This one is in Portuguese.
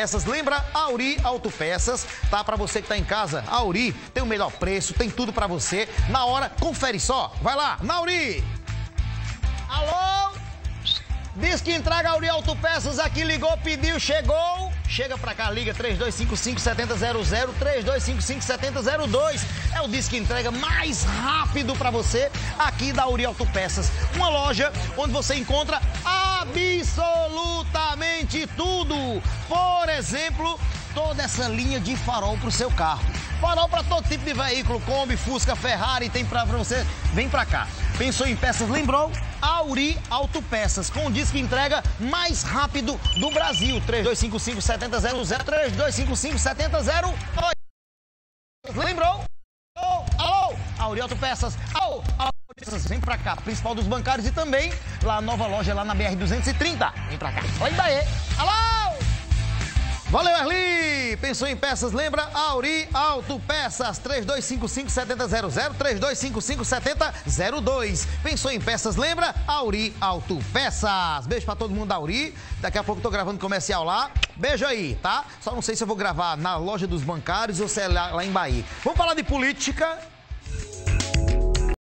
Essas, lembra? Auri Autopeças, tá? Pra você que tá em casa, a Auri tem o melhor preço, tem tudo pra você. Na hora, confere só. Vai lá, na Auri! Alô? Diz que entrega a Auri Autopeças aqui, ligou, pediu, chegou. Chega pra cá, liga 3255-7000, 3255-7002. É o disco entrega mais rápido pra você aqui da Auri Autopeças. Uma loja onde você encontra absolutamente tudo. Por exemplo, toda essa linha de farol pro seu carro. Farol para todo tipo de veículo, Kombi, Fusca, Ferrari, tem pra você. Vem pra cá. Pensou em peças, lembrou? Auri Autopeças, com o disco entrega mais rápido do Brasil. 3255-7000, 3255-7002. Lembrou? Alô? Auri Autopeças. Alô? Vem pra cá, principal dos bancários e também lá a nova loja lá na BR-230. Vem pra cá. Oi, daí. Alô? Valeu, Erli! Pensou em peças, lembra? Auri Autopeças, 3255-7000, 3255-7002. Pensou em peças, lembra? Auri Autopeças. Beijo pra todo mundo da Auri. Daqui a pouco eu tô gravando comercial lá. Beijo aí, tá? Só não sei se eu vou gravar na loja dos bancários ou se é lá em Bahia. Vamos falar de política.